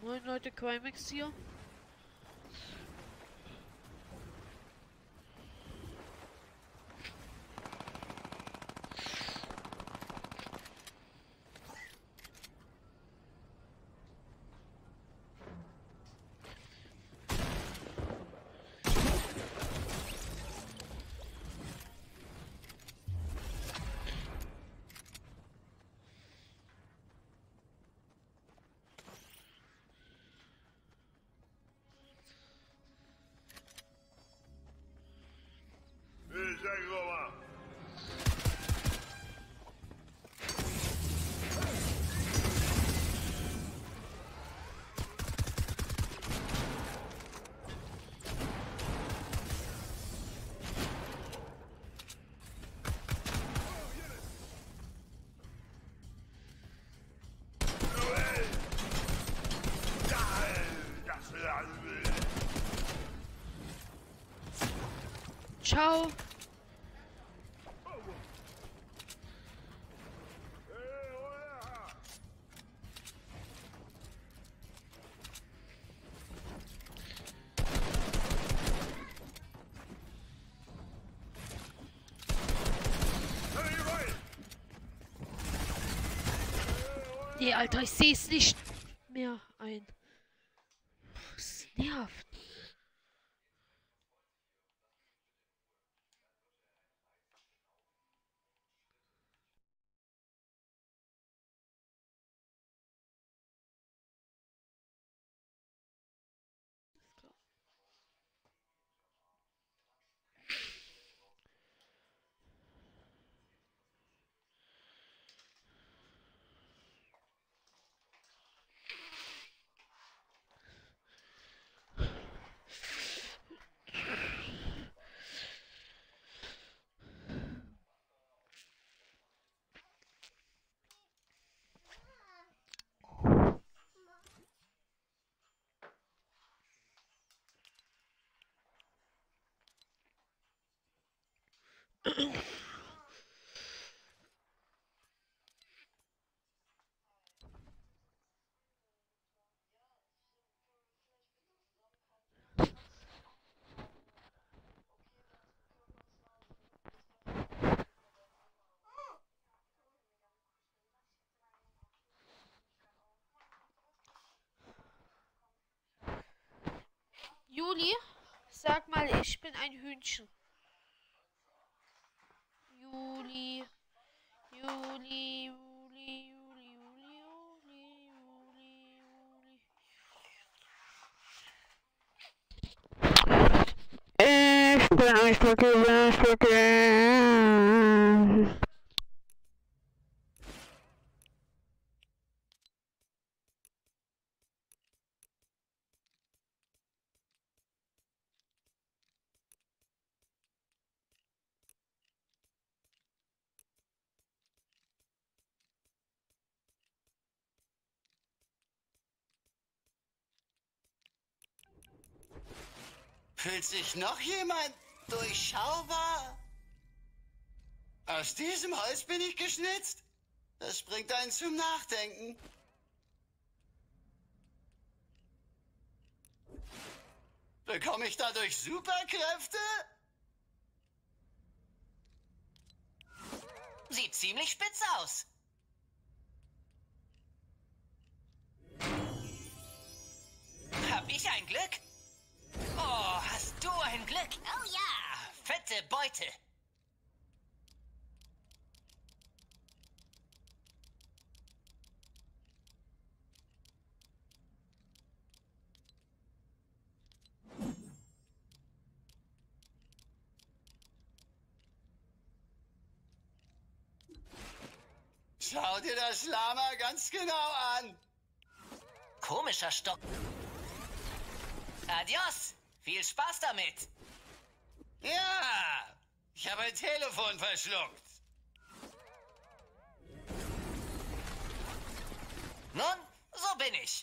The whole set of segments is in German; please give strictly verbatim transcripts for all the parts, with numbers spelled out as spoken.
Moin Leute, Crimex hier. Ciao. Nee, Alter, ich sehe es nicht mehr ein. Es nervt. Juli, sag mal, ich bin ein Hühnchen. Juli, Juli, Juli, Juli, Juli, Juli, Juli, Juli. Ich bin ein Stückchen, ein Stückchen. Fühlt sich noch jemand durchschaubar? Aus diesem Holz bin ich geschnitzt. Das bringt einen zum Nachdenken. Bekomme ich dadurch Superkräfte? Sieht ziemlich spitz aus. Hab ich ein Glück? Oh, hast du ein Glück? Oh ja, fette Beute. Schau dir das Lama ganz genau an. Komischer Stock. Adios. Viel Spaß damit. Ja, ich habe ein Telefon verschluckt. Nun, so bin ich.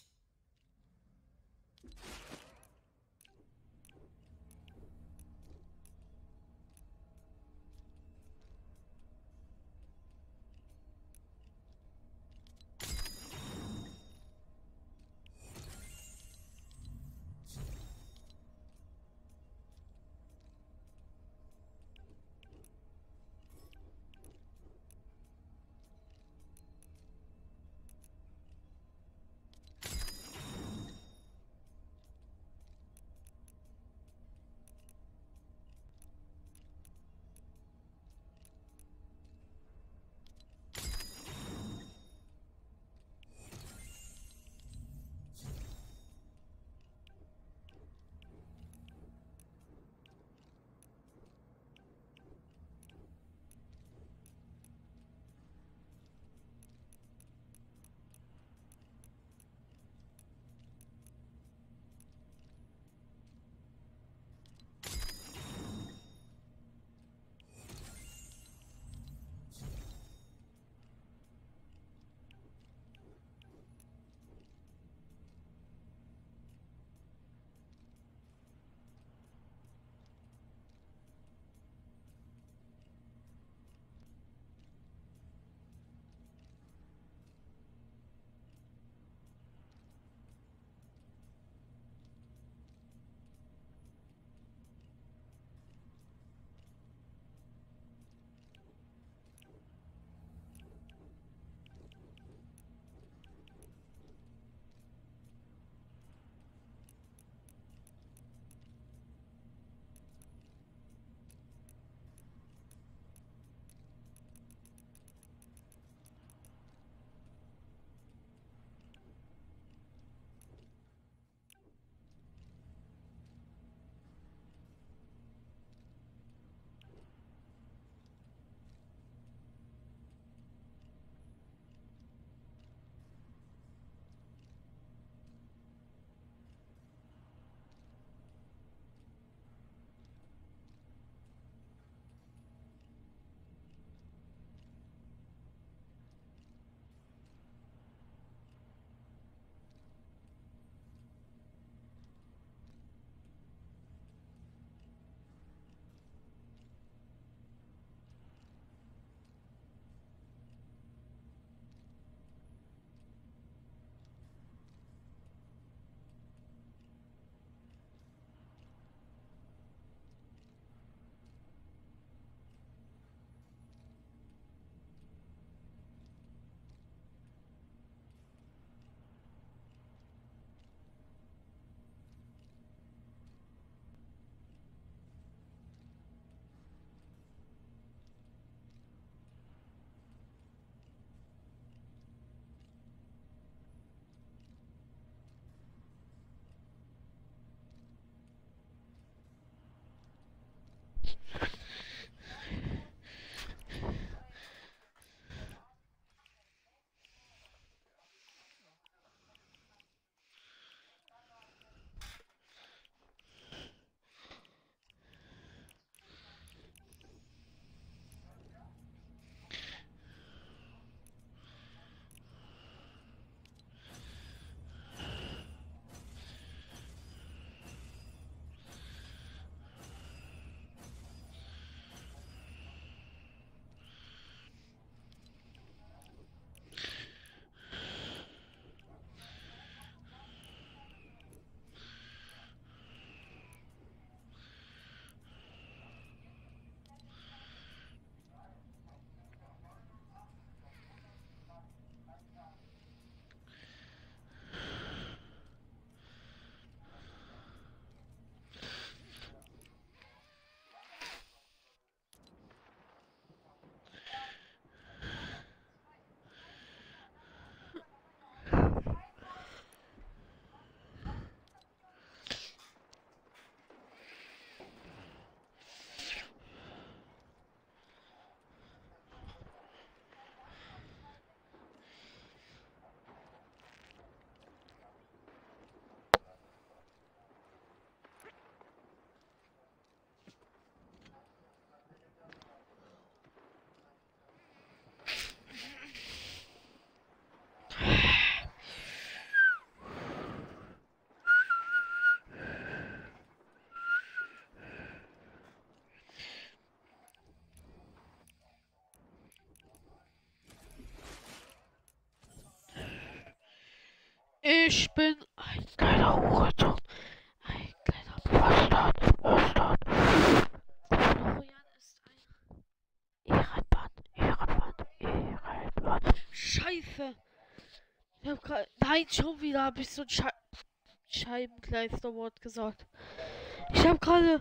Ich bin ein kleiner Hurensohn. Ein kleiner Bastard. Bastard. Florian ist ein Ehrenmann. Ehrenmann. Ehrenmann. Scheiße. Ich hab grad. Nein, schon wieder habe ich so ein Schei Scheibenkleisterwort gesagt. Ich habe gerade.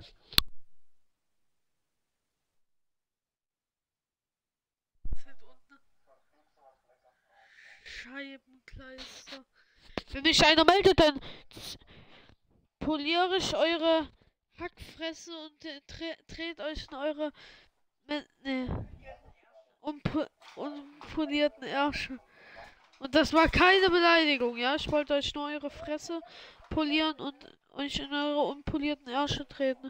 Scheibenkleister. Wenn mich einer meldet, dann poliere ich eure Hackfresse und äh, tre dreht euch in eure ne, unpo unpolierten Ärsche. Und das war keine Beleidigung, ja? Ich wollte euch nur eure Fresse polieren und euch in eure unpolierten Ärsche treten.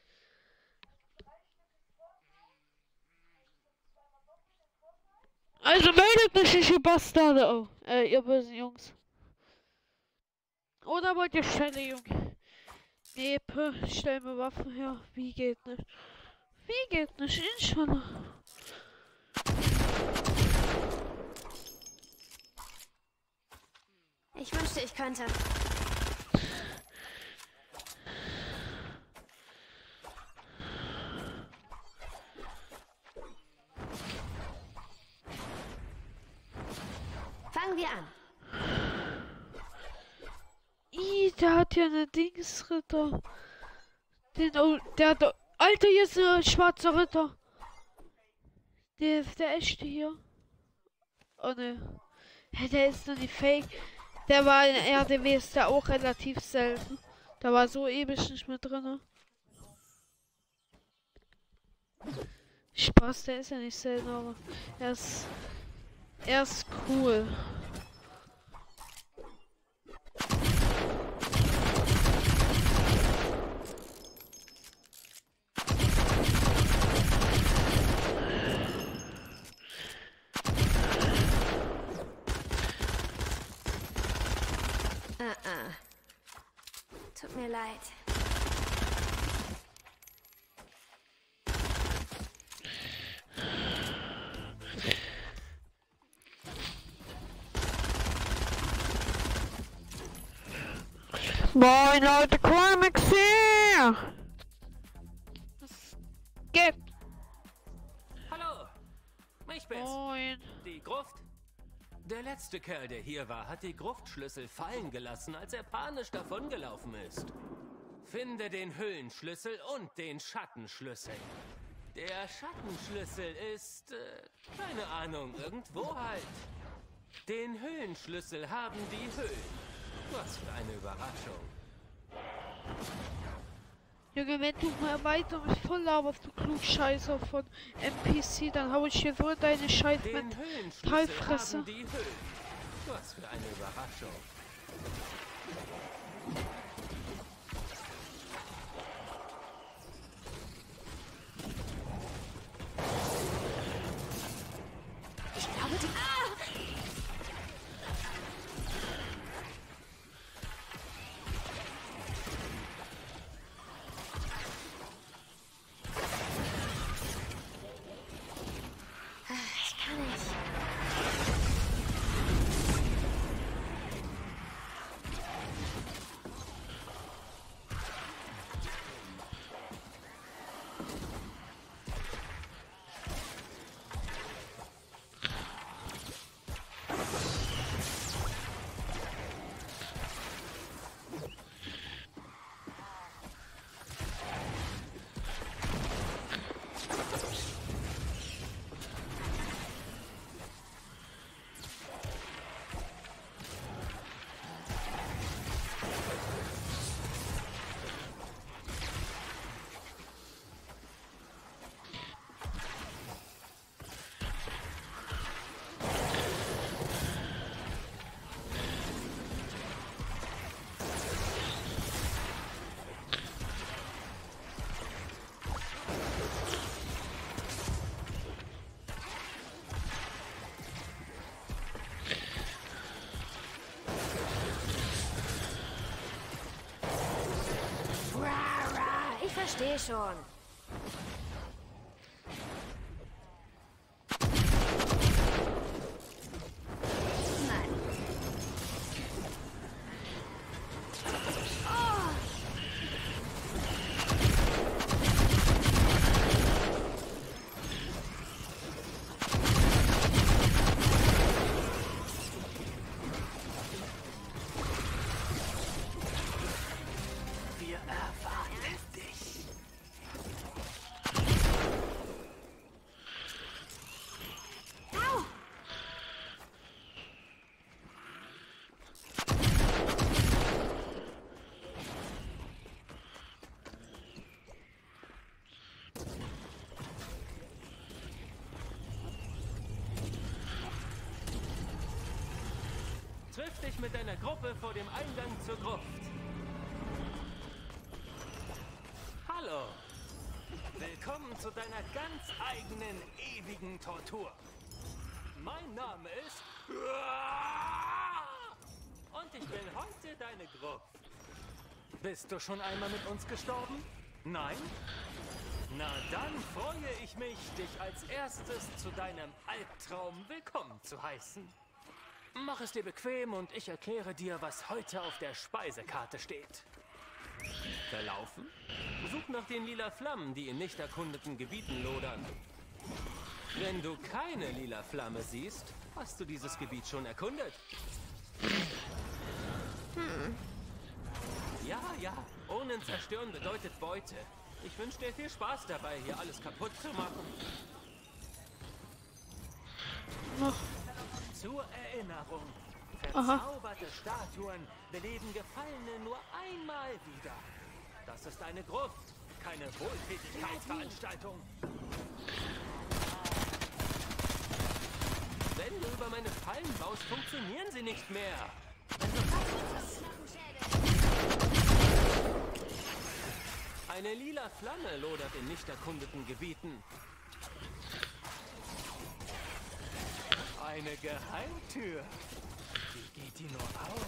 Also meldet mich nicht, ihr Bastarde. Oh, äh, ihr bösen Jungs. Oder wollt ihr Schelle, Junge? Nee, pö, stell mir Waffen her. Wie geht nicht? Wie geht nicht? Inshallah. Ich wünschte, ich könnte. Fangen wir an. Ih, der hat ja eine Dingsritter. Den, oh, der hat, Alter, hier ist ein schwarzer Ritter. Der ist der echte hier. Oh ne. Hä, der ist doch nicht fake. Der war in R D W, ist der auch relativ selten. Da war so ewig nicht mehr drin. Spaß, der ist ja nicht selten, aber er ist, er ist cool. Uh-uh. Tut mir leid. Moin Leute, Comics hier! Was geht? Hallo, ich bin's. Moin. Die Gruft? Der letzte Kerl, der hier war, hat die Gruftschlüssel fallen gelassen, als er panisch davongelaufen ist. Finde den Hüllenschlüssel und den Schattenschlüssel. Der Schattenschlüssel ist, äh, keine Ahnung, irgendwo halt. Den Hüllenschlüssel haben die Hüllen. Was für eine Überraschung. Junge, wenn du mal weiter mich voll laberst, du Klugscheißer von N P C, dann hau ich hier so in deine Scheiß Den mit Hüllenschlüssel Teilfresse. haben die Hüllen. Was für eine Überraschung. Ich glaube, die... Ah! Ich kann nicht. Ich verstehe schon. Nein. Triff dich mit deiner Gruppe vor dem Eingang zur Gruft. Hallo. Willkommen zu deiner ganz eigenen, ewigen Tortur. Mein Name ist... Und ich bin heute deine Gruft. Bist du schon einmal mit uns gestorben? Nein? Na dann freue ich mich, dich als erstes zu deinem Albtraum willkommen zu heißen. Mach es dir bequem und ich erkläre dir, was heute auf der Speisekarte steht. Verlaufen? Such nach den lila Flammen, die in nicht erkundeten Gebieten lodern. Wenn du keine lila Flamme siehst, hast du dieses Gebiet schon erkundet. Hm. Ja, ja, ohne zerstören bedeutet Beute. Ich wünsche dir viel Spaß dabei, hier alles kaputt zu machen. Oh. Zur Erinnerung. Verzauberte Aha. Statuen beleben Gefallene nur einmal wieder. Das ist eine Gruft, keine Wohltätigkeitsveranstaltung. Wenn du über meine Fallen baust, funktionieren sie nicht mehr. Eine lila Flamme lodert in nicht erkundeten Gebieten. Eine Geheimtür. Wie geht die nur auf?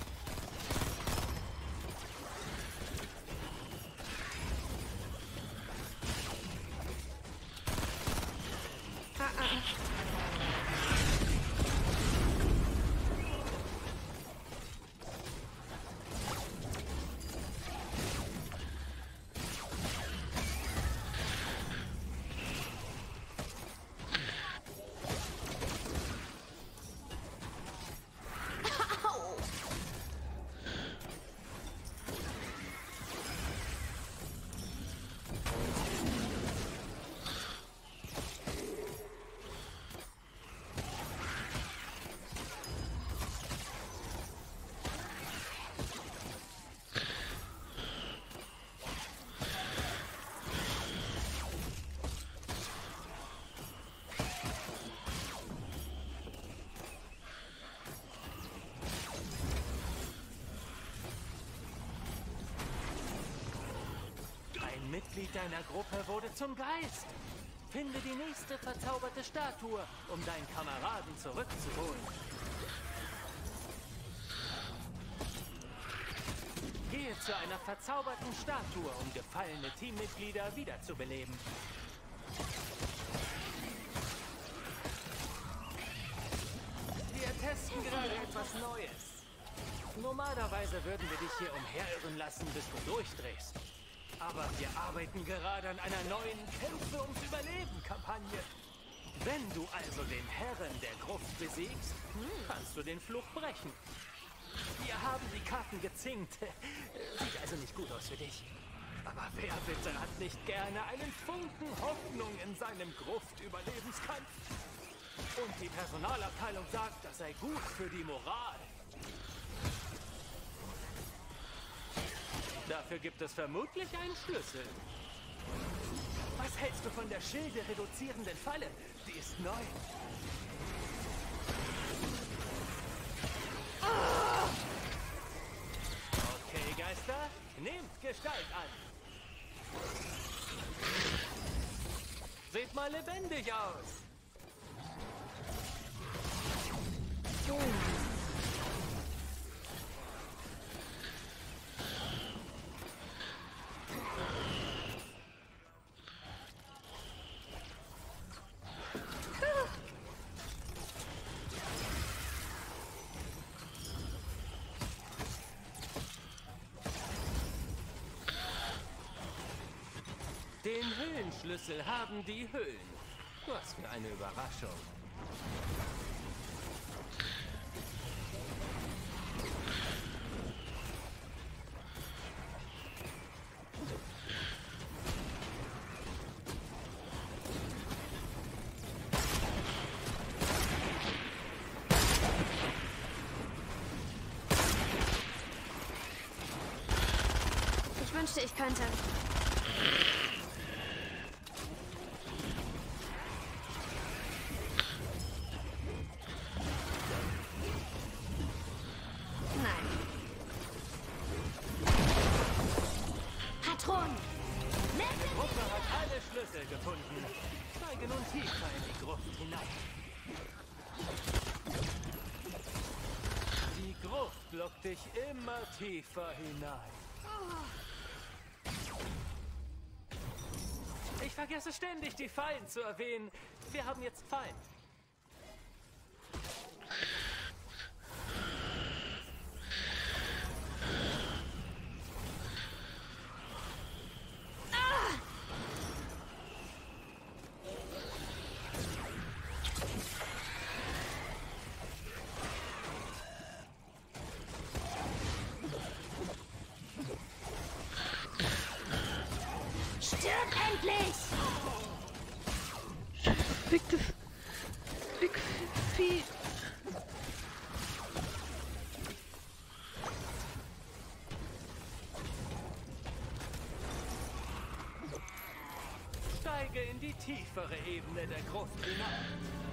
Ah, ah. Ein Mitglied deiner Gruppe wurde zum Geist. Finde die nächste verzauberte Statue, um deinen Kameraden zurückzuholen. Gehe zu einer verzauberten Statue, um gefallene Teammitglieder wiederzubeleben. Wir testen gerade etwas Neues. Normalerweise würden wir dich hier umherirren lassen, bis du durchdrehst. Aber wir arbeiten gerade an einer neuen Kämpfe ums Überleben-Kampagne. Wenn du also den Herren der Gruft besiegst, kannst du den Fluch brechen. Wir haben die Karten gezinkt. Sieht also nicht gut aus für dich. Aber wer bitte hat nicht gerne einen Funken Hoffnung in seinem Gruft-Überlebenskampf? Und die Personalabteilung sagt, das sei gut für die Moral. Dafür gibt es vermutlich einen Schlüssel. Was hältst du von der Schilde reduzierenden Falle? Die ist neu. Okay, Geister, nehmt Gestalt an. Seht mal lebendig aus. Oh. Den Höhlenschlüssel haben die Höhlen. Was für eine Überraschung. Ich wünschte, ich könnte. gefunden. Steige nun tiefer in die Gruft hinein. Die Gruft lockt dich immer tiefer hinein. Ich vergesse ständig, die Fallen zu erwähnen. Wir haben jetzt Fallen. Stirb endlich! Verfickte Fick Vieh. Steige in die tiefere Ebene der Gruft hinein.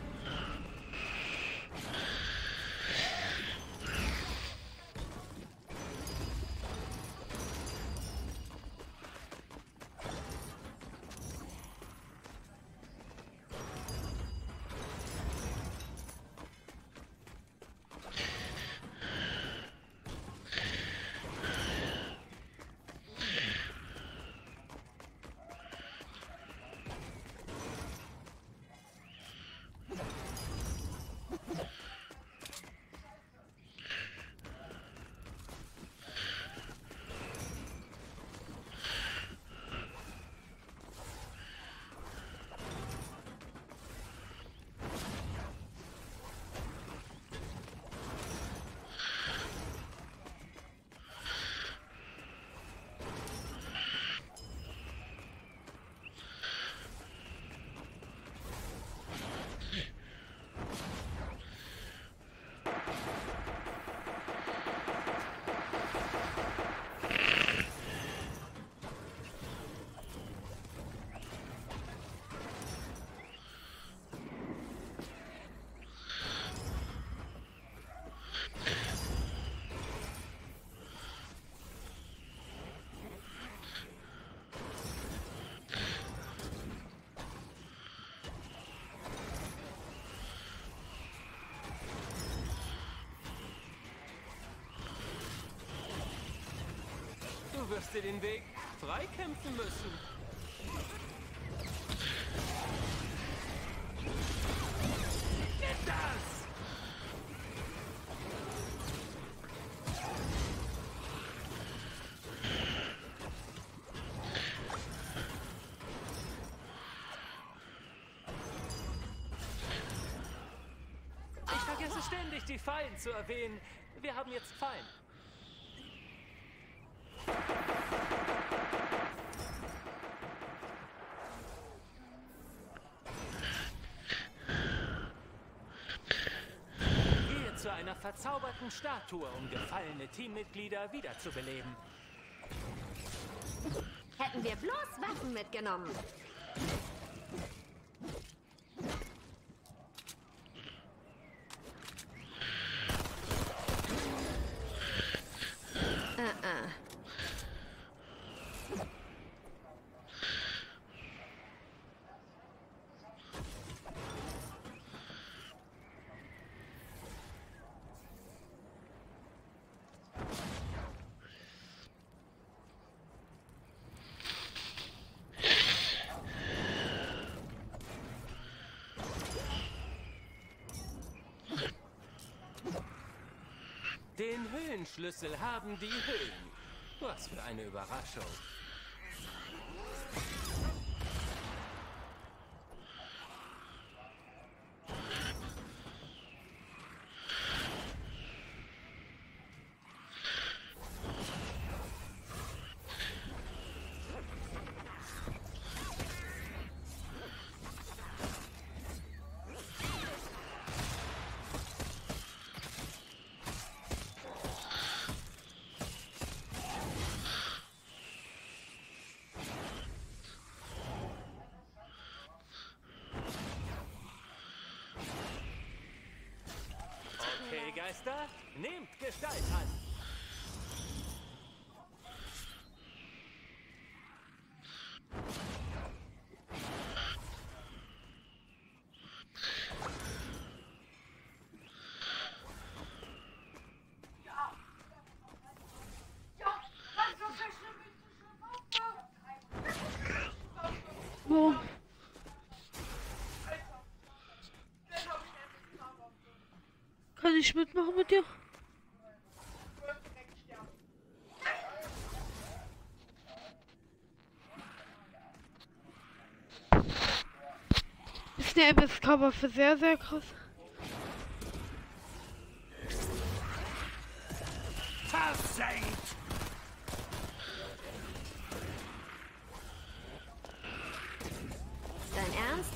Du wirst dir den Weg freikämpfen müssen. Nimm das! Ich vergesse ständig, die Fallen zu erwähnen. Wir haben jetzt Fallen. Gehe zu einer verzauberten Statue, um gefallene Teammitglieder wiederzubeleben. Hätten wir bloß Waffen mitgenommen. Uh-uh. Den Höhlenschlüssel haben die Höhlen. Was für eine Überraschung. Okay, Geister, nehmt Gestalt an. nicht mitmachen mit dir? Ist der M S K für sehr, sehr krass. Versenkt! Dein Ernst?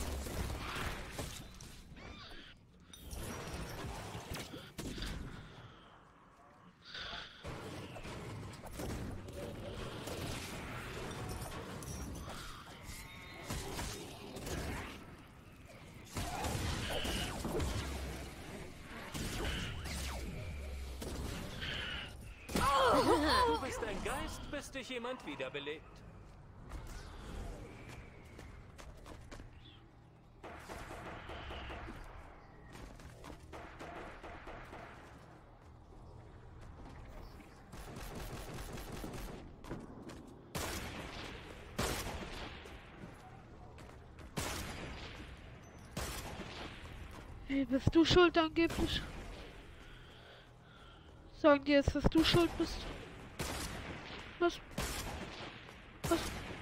Du bist ein Geist, bis dich jemand wiederbelebt. Hey, bist du schuld angeblich? Sagen die jetzt, dass du schuld bist? Was? Was?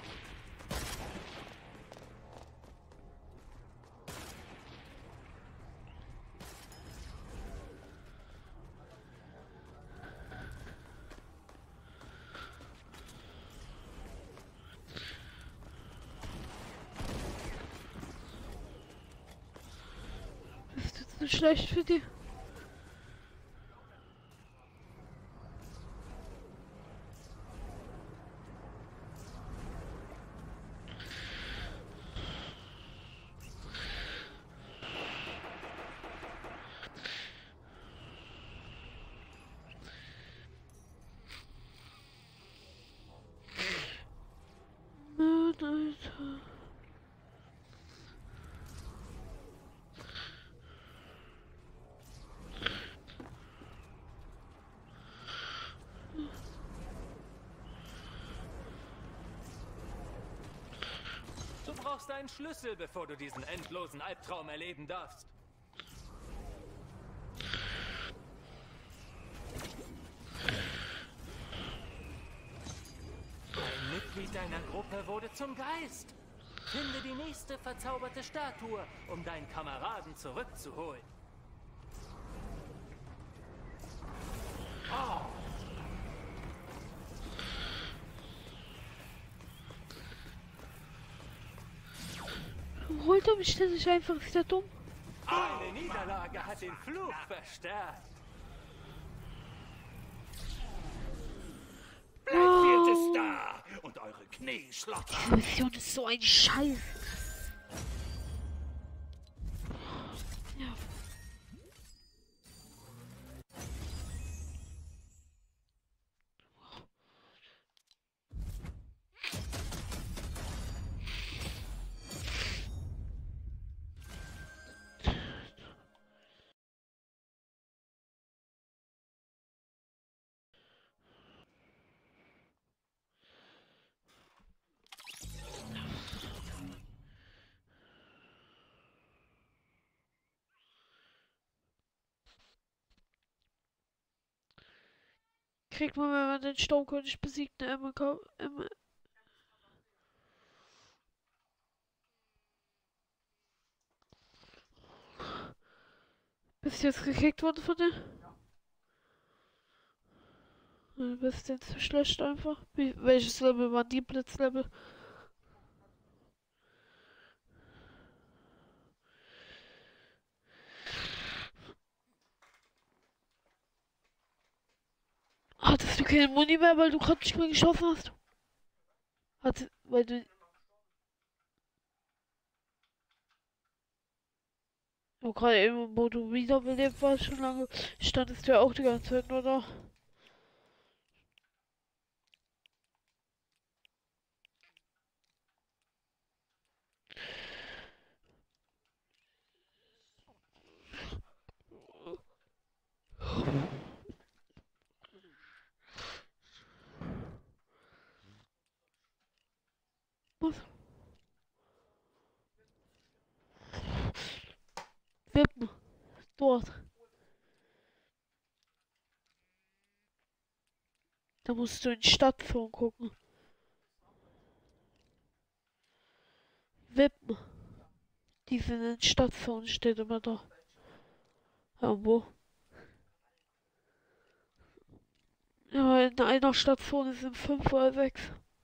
Ist jetzt nicht schlecht für die? Alter. Du brauchst einen Schlüssel, bevor du diesen endlosen Albtraum erleben darfst. Ein Mitglied deiner Gruppe wurde zum Geist. Finde die nächste verzauberte Statue, um deinen Kameraden zurückzuholen. Oh. Warum holt er mich denn nicht einfach? Ist der dumm? Eine Niederlage hat den Fluch verstärkt. Bleibt es da und eure Knie schlottern. Diese Mission ist so ein Scheiß. Ja. Kriegt man, wenn man den Sturmkönig besiegt, eine M K. M Bist du jetzt gekickt worden von dir? Du bist jetzt zu schlecht einfach. Wie, welches Level war die Blitzlevel? Hattest du keine Muni mehr, weil du gerade nicht mehr geschossen hast? Hatte, weil du... Oh, gerade eben, wo du wiederbelebt warst, schon lange, standest du ja auch die ganze Zeit nur da. Was? Wippen. Dort. Da musst du in Stadtzone gucken. Wippen. Die sind in Stadtzone, steht immer da. Irgendwo. Ja, in einer Station sind fünf oder sechs.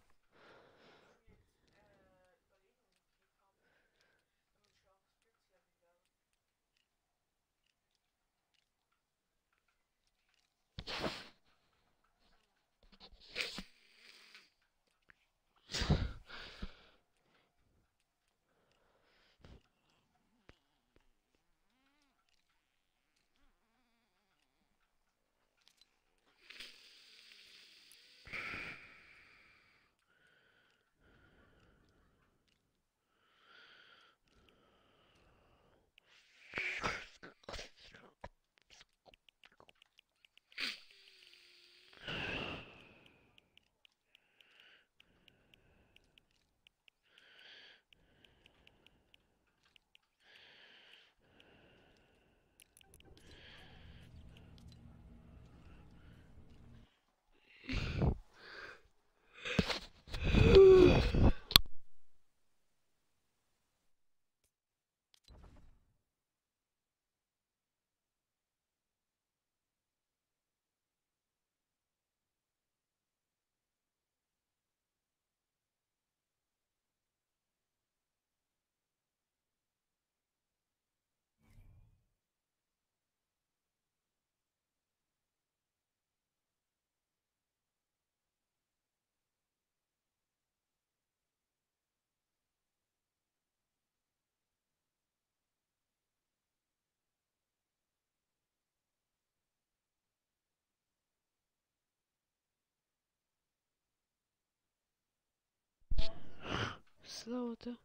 Das ist lauter.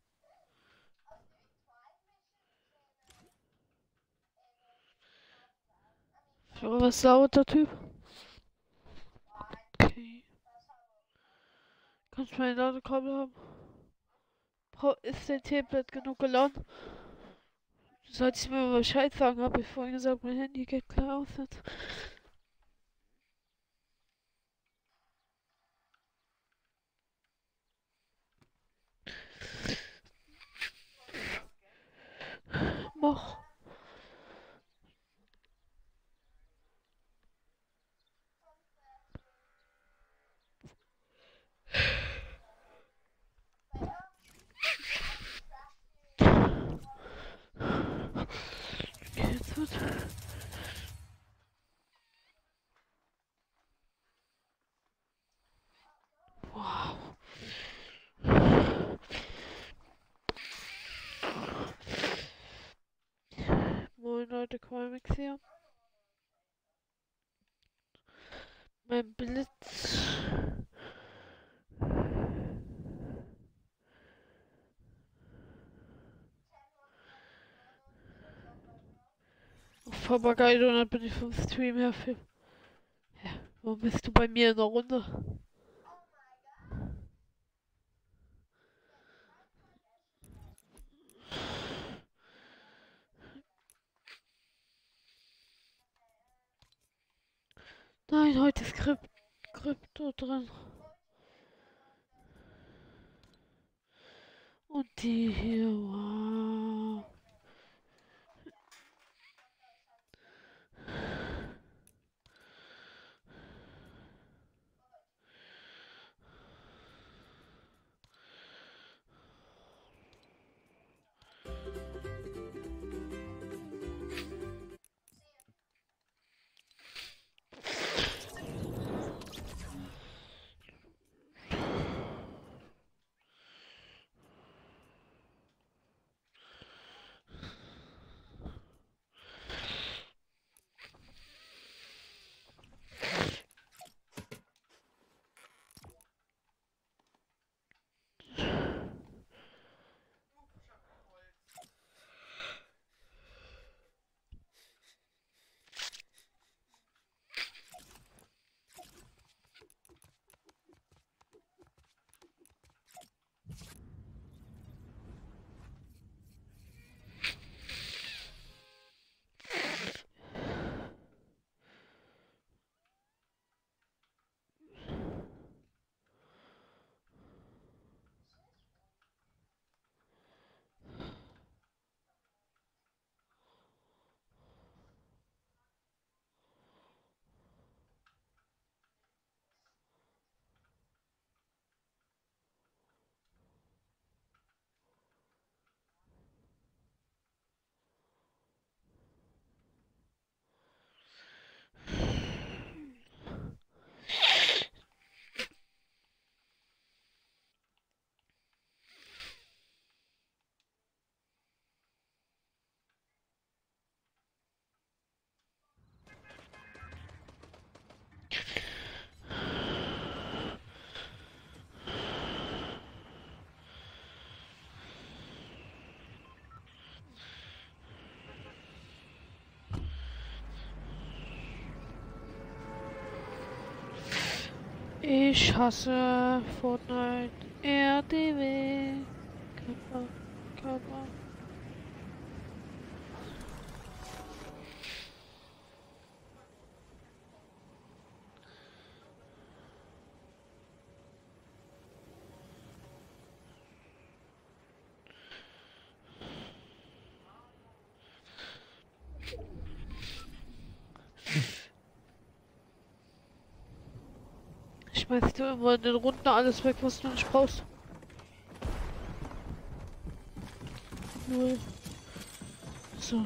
Ja, was ist lauter Typ? Okay. Kannst du mein Ladekabel haben? Bra- Ist dein Tablet genug geladen? Du solltest mir mal Bescheid sagen, habe ich vorhin gesagt, mein Handy geht klar aus jetzt. Mach. Okay, jetzt wird. Wow. Moin Leute, Qualmix hier. Mein Blitz. Auf Papagei Donut bin ich vom Stream her für. Ja, warum bist du bei mir in der Runde? Nein, heute ist Krypt Krypto drin. Und die hier, wow. Ich hasse Fortnite. R D W. Kappa, Kappa. Schmeißt du immer in den Runden alles weg, was du nicht brauchst. Null. So.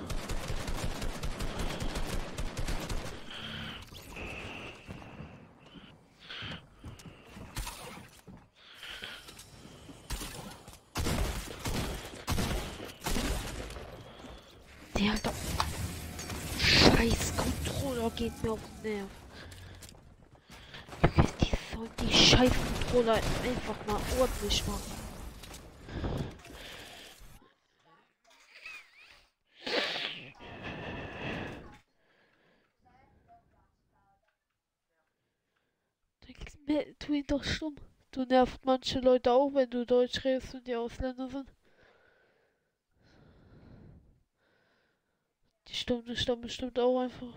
Die Alter. Scheiß Controller geht mir auf den Nerv. Die sollen die scheiß Controller einfach mal ordentlich machen. Tu ihn doch stumm. Du nervt manche Leute auch, wenn du Deutsch redest und die Ausländer sind. Die stimmen stammen bestimmt auch einfach.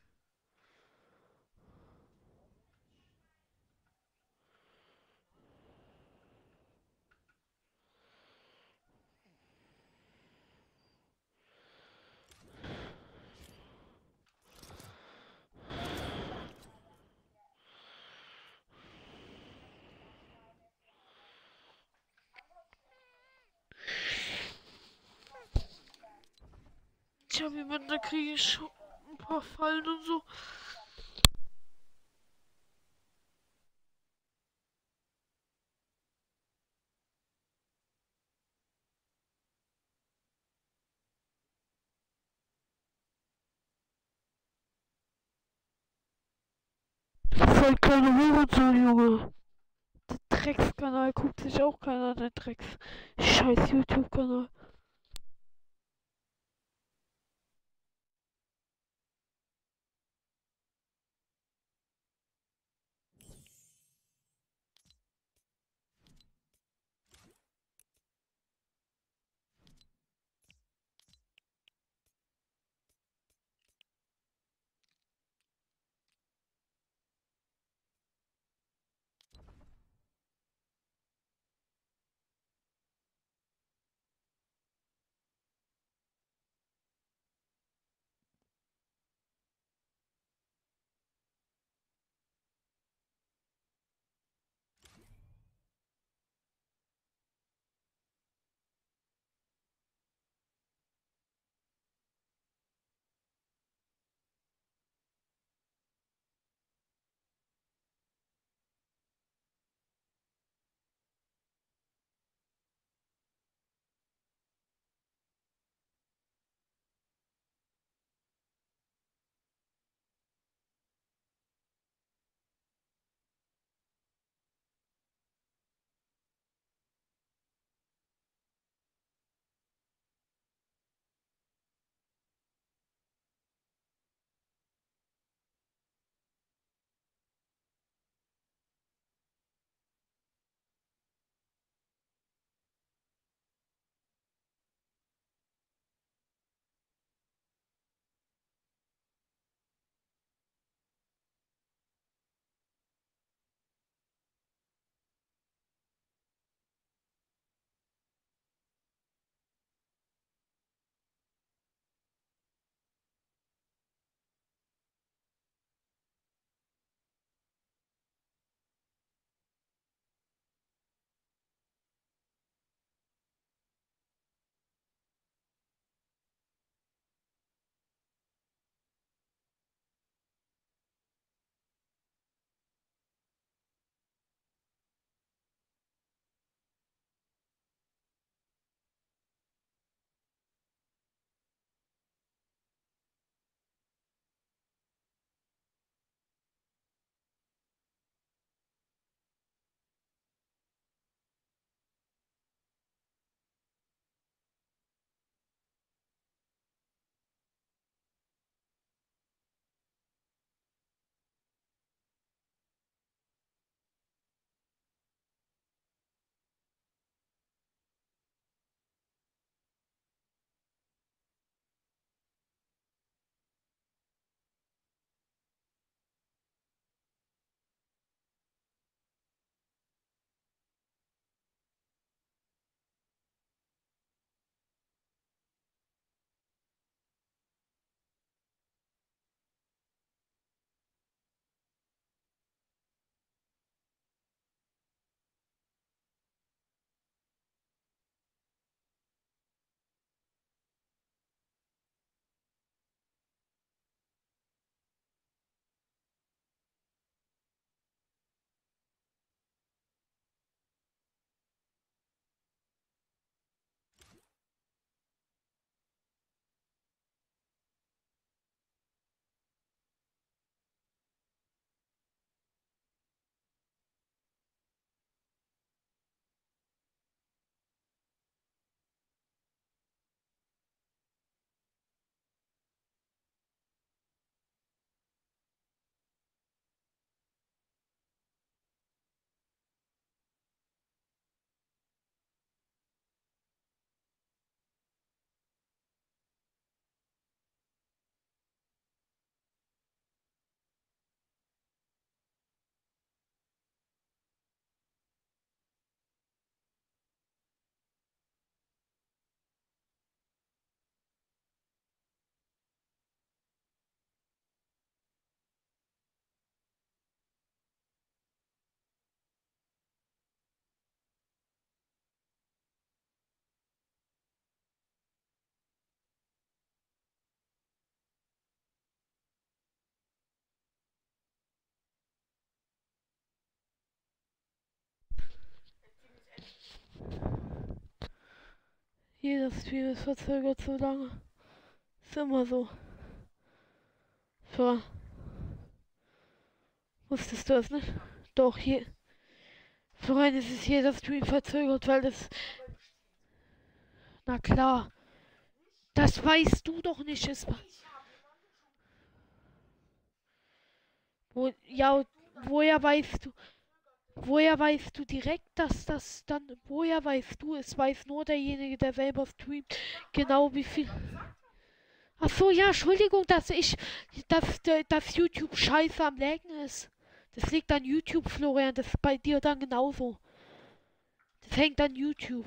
Ich habe jemanden, da kriege ich schon ein paar Fallen und so. Voll keine Hurensohn, Junge. Der Dreckskanal guckt sich auch keiner an, der Drecks. Scheiß YouTube-Kanal. Jedes Stream ist verzögert so lange. Ist immer so. So. Wusstest du es nicht? Doch, hier. Florian, es ist jeder Stream verzögert, weil das... Na klar. Das weißt du doch nicht. Es... Wo, ja, woher weißt du... Woher weißt du direkt, dass das dann... Woher weißt du? Es weiß nur derjenige, der selber streamt. Genau wie viel... Ach so, ja, Entschuldigung, dass ich... Dass, dass YouTube scheiße am Laggen ist. Das liegt an YouTube, Florian. Das ist bei dir dann genauso. Das hängt an YouTube.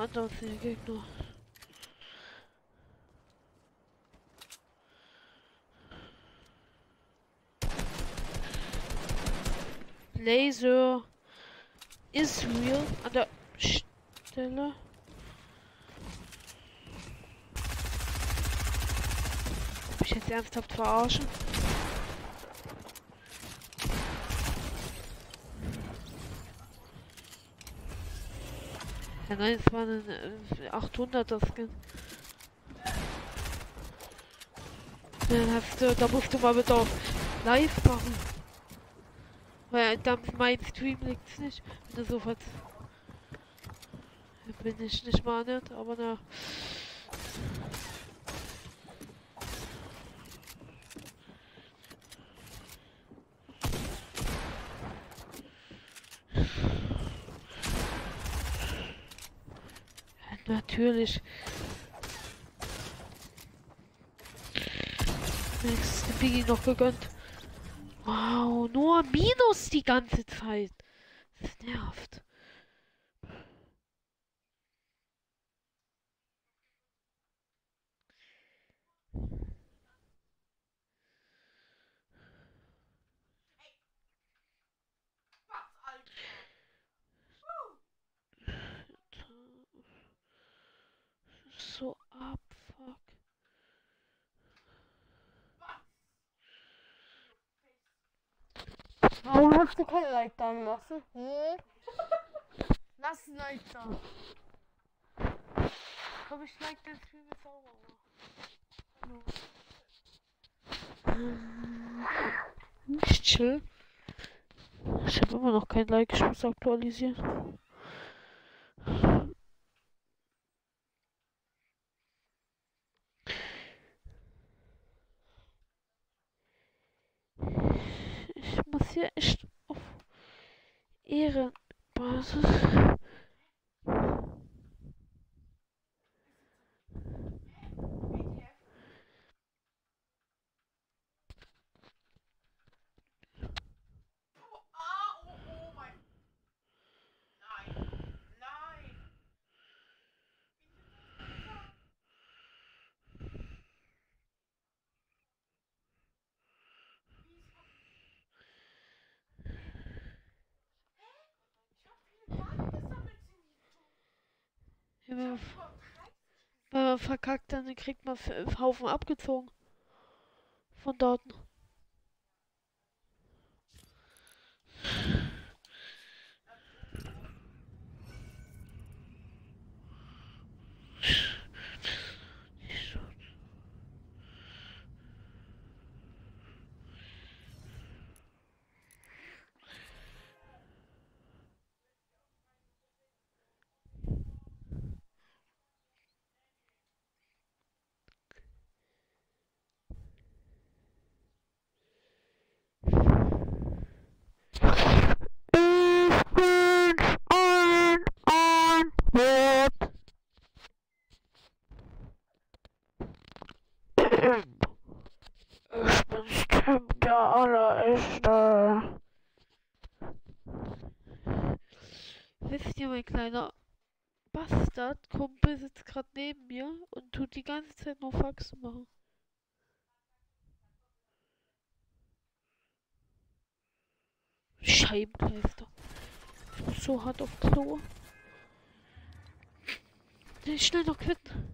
anders der Gegner. Laser Israel an der Stelle. Mich jetzt ernsthaft verarschen? Ja nein, es war ein äh, achthunderter Skin. Dann hast du, da musst du mal wieder live machen. Weil dann mein Stream liegt's nicht. Wenn du so was. Bin ich nicht mal nicht, aber na. Natürlich. Wenigstens den Biggie noch gegönnt. Wow, nur Minus die ganze Zeit. Das nervt. So abfuck. Warum hast du kein Like da lassen? Hm? Lass ein Like da. Komm, ich like den Stream jetzt auch mal. Ich chill. Ich habe immer noch kein Like, ich muss aktualisieren. Ich muss hier echt auf Ehrenbasis. Ja, wenn man, wenn man verkackt, dann kriegt man einen Haufen abgezogen. Von Daten. Ich bin Tim, der Allerechte. Wisst ihr, mein kleiner Bastard-Kumpel sitzt gerade neben mir und tut die ganze Zeit nur Faxen machen. Scheibenkleister. Ich muss so hart auf Klo. Schnell noch quitten.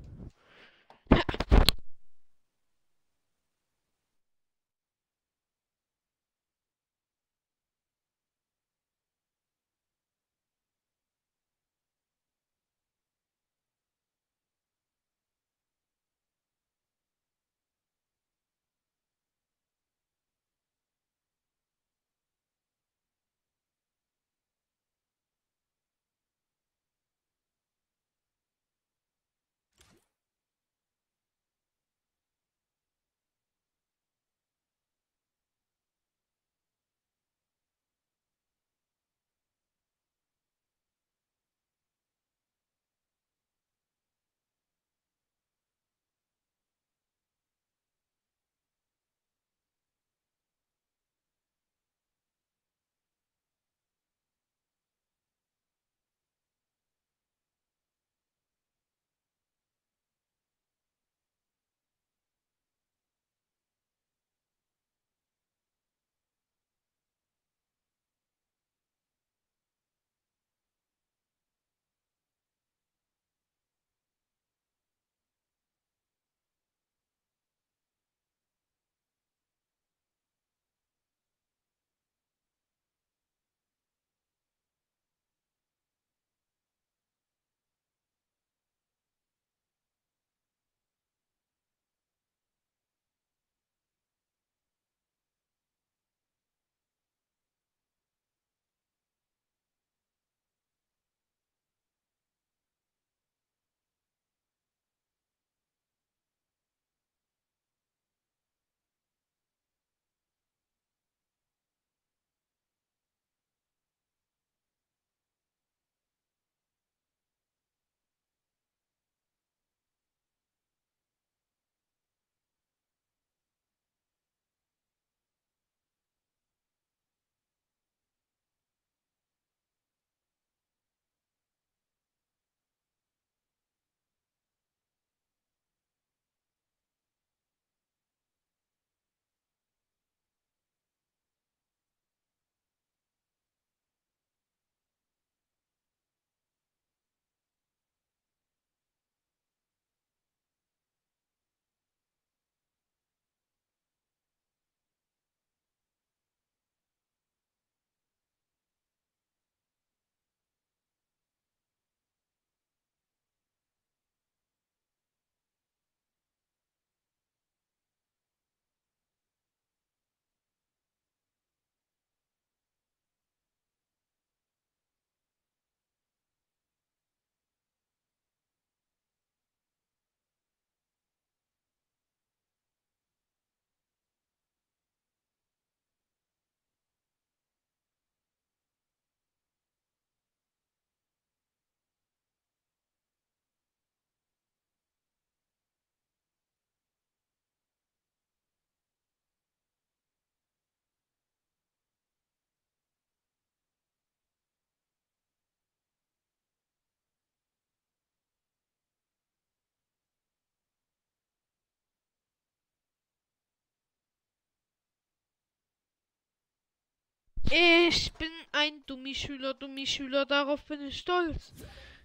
Ich bin ein Dummi-Schüler, Dummi-Schüler, darauf bin ich stolz.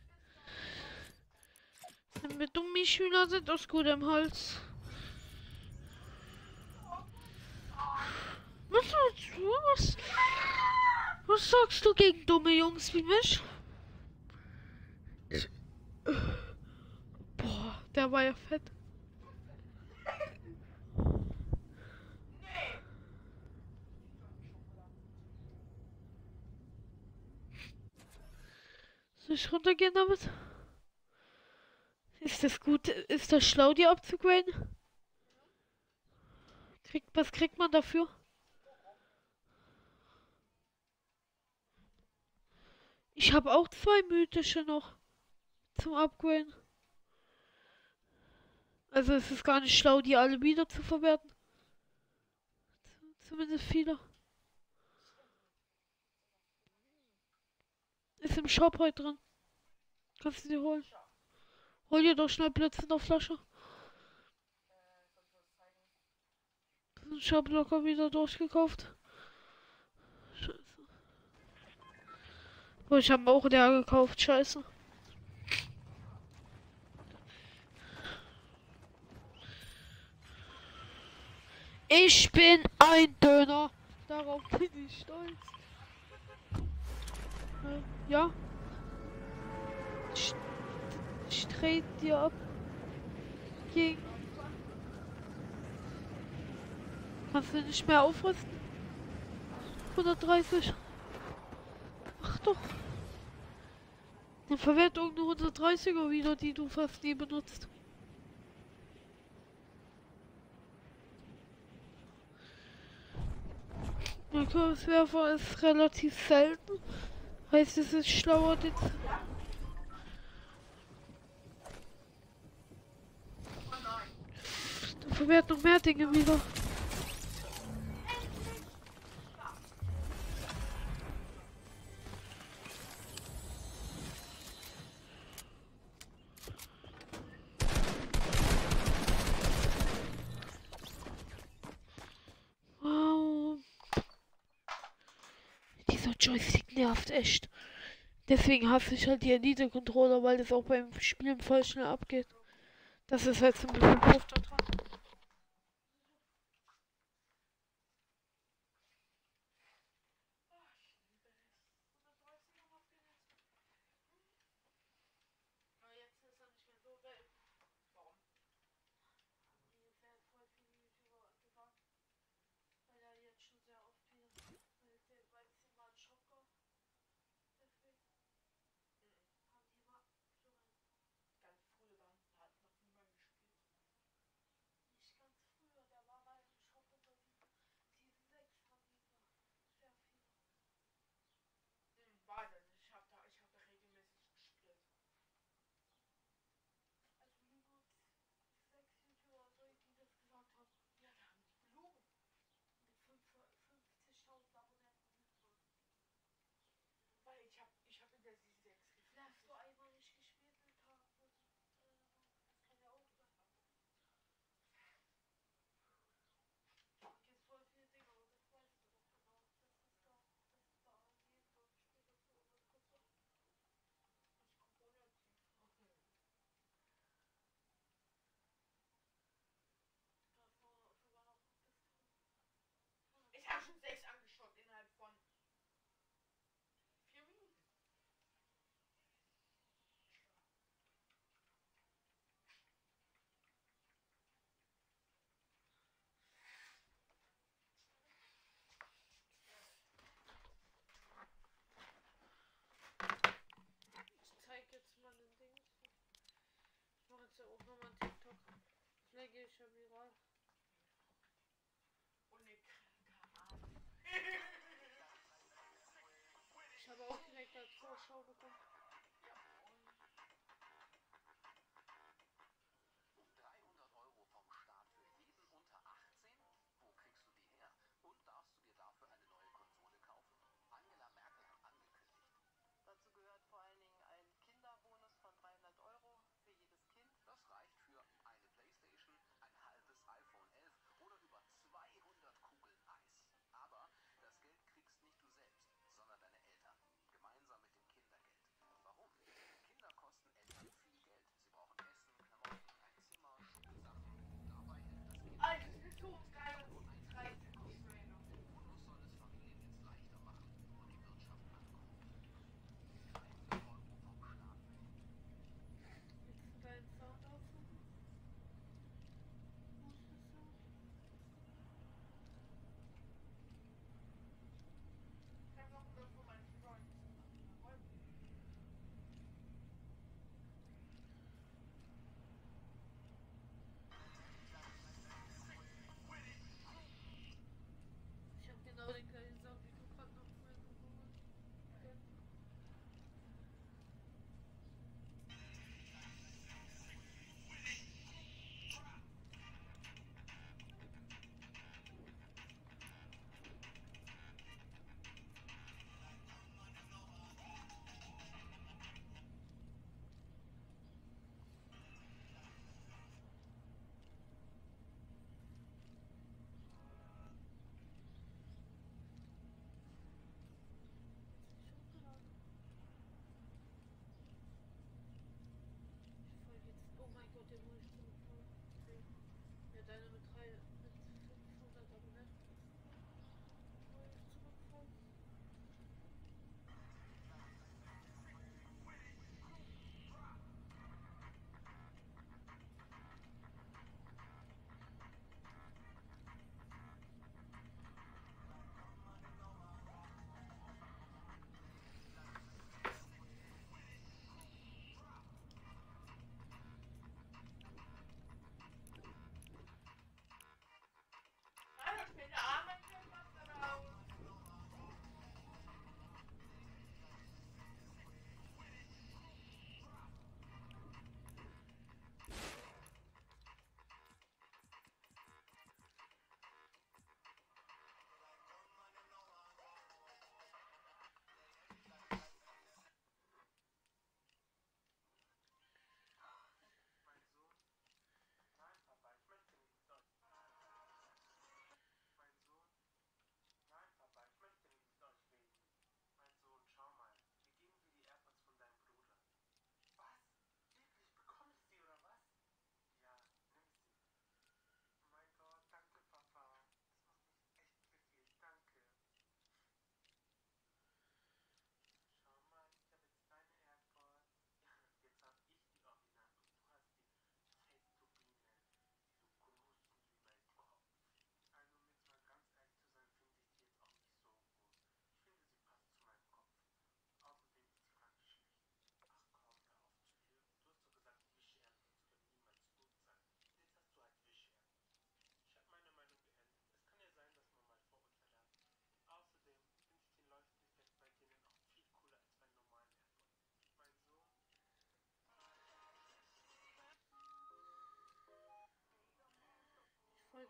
Wenn wir Dummi-Schüler sind aus gutem Holz. Was sagst du? Was, was sagst du gegen dumme Jungs wie mich? Boah, der war ja fett. Soll ich runtergehen damit? Ist das gut? Ist das schlau, die abzugraden? Kriegt, was kriegt man dafür? Ich habe auch zwei mythische noch zum Upgraden. Also es ist gar nicht schlau, die alle wieder zu verwerten. Zumindest viele. Ist im Shop heute drin. Kannst du dir holen. Hol dir doch schnell Blitz in der Flasche. Ich hab locker wieder durchgekauft. Scheiße. Oh, ich habe auch leer gekauft. Scheiße. Ich bin ein Döner. Darauf bin ich stolz. Äh, ja. Ich, ich trete dir ab. Gegen. Kannst du nicht mehr aufrüsten? hundertdreißig. Ach doch. Dann verwehrt irgendeine hundertdreißiger wieder, die du fast nie benutzt. Mein Kurswerfer ist relativ selten. Heißt, es ist schlauer, den zu... Dann verwehrt noch mehr Dinge wieder. Joystick nervt echt. Deswegen hasse ich halt die Elite-Controller, weil das auch beim Spielen voll schnell abgeht. Das ist halt so ein bisschen doof da dran. Ja auch nochmal ein TikTok. Vielleicht gehe ich ja viral. Ich habe auch direkt als Vorschau bekommen.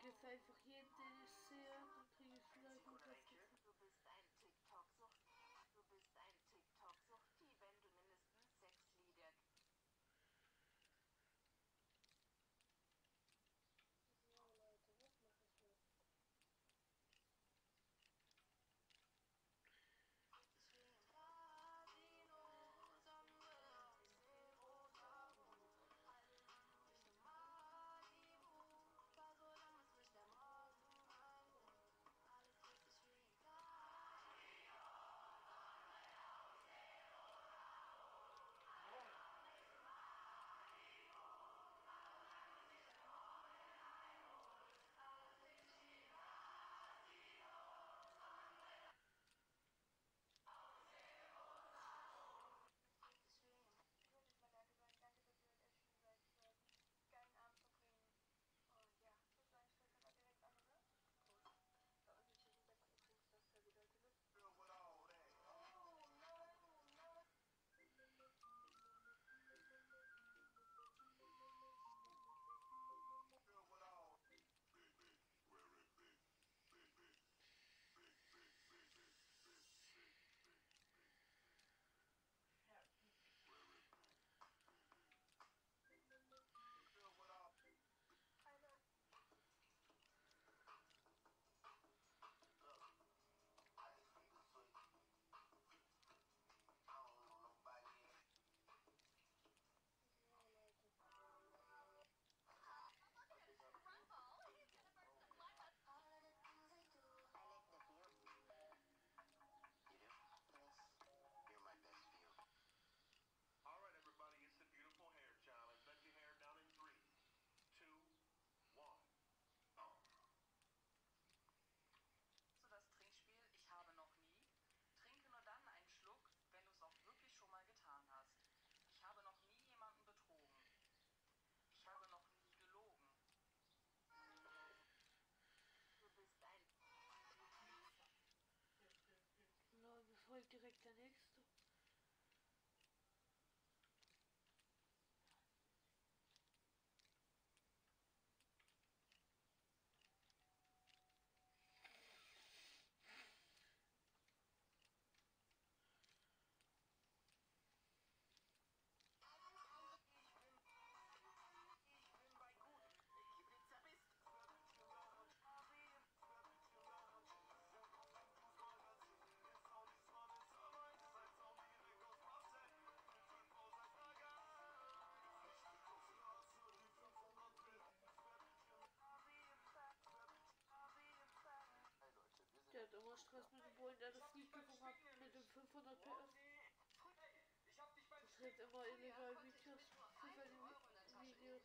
jetzt einfach jeden, den ich sehe, dann kriege ich vielleicht noch was gefunden. Du bist ein TikTok-Sucht. Du bist ein TikTok-Suchti, wenn du mindestens sechs Lieder. So Leute, was mache ich jetzt? So das Trinkspiel, ich habe noch nie. Trinke nur dann einen Schluck, wenn du es auch wirklich schon mal getan hast. Ich habe noch nie jemanden betrogen. Ich habe noch nie gelogen. Du bist ein... Na, mir folgt direkt der nächste. Der hat immer Stress mit dem Bullen, der das Lied gesungen hat mit dem fünfhundert P S. Der dreht immer illegal Videos für seine Videos.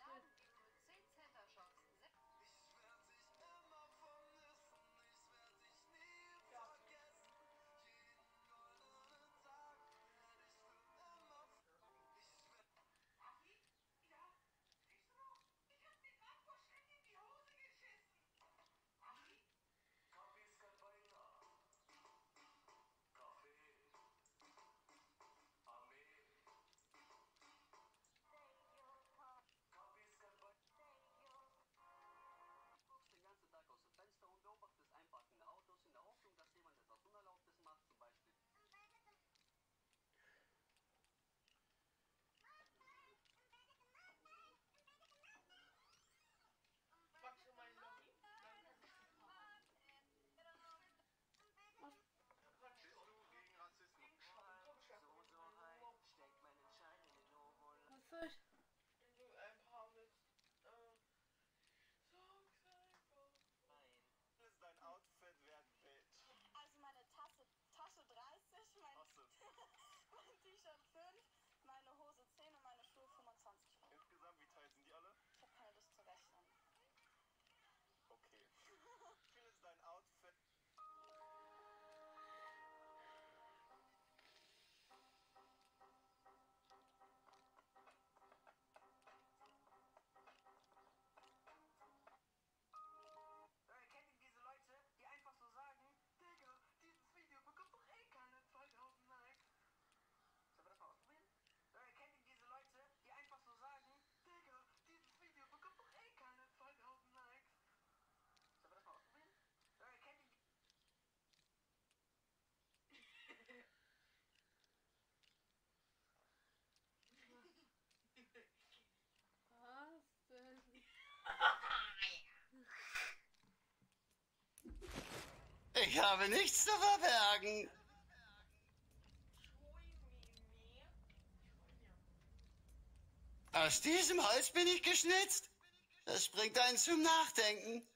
Aus dem Fenster und beobachtest einparkende Autos in der Hoffnung, dass jemand etwas Unerlaubtes macht, zum Beispiel. Magst du mein Login? Dann kann ich das machen. Was? Bist du gegen Rassismus? So, so, hi, steck meinen Schein in den Ohrwolle. Was soll ich? Wenn du ein paar mit äh, Songs einfach. Nein. Das ist dein Outfit wert, Bitch. Also meine Tasse, Tasche dreißig, mein, mein T-Shirt fünf, meine Hose zehn und meine Schuhe fünfundzwanzig. Insgesamt, wie teuer sind die alle? Ich habe keine Lust zu rechnen. Okay. Ich finde dein Outfit. habe nichts zu verbergen. Aus diesem Holz bin ich geschnitzt. Das bringt einen zum Nachdenken.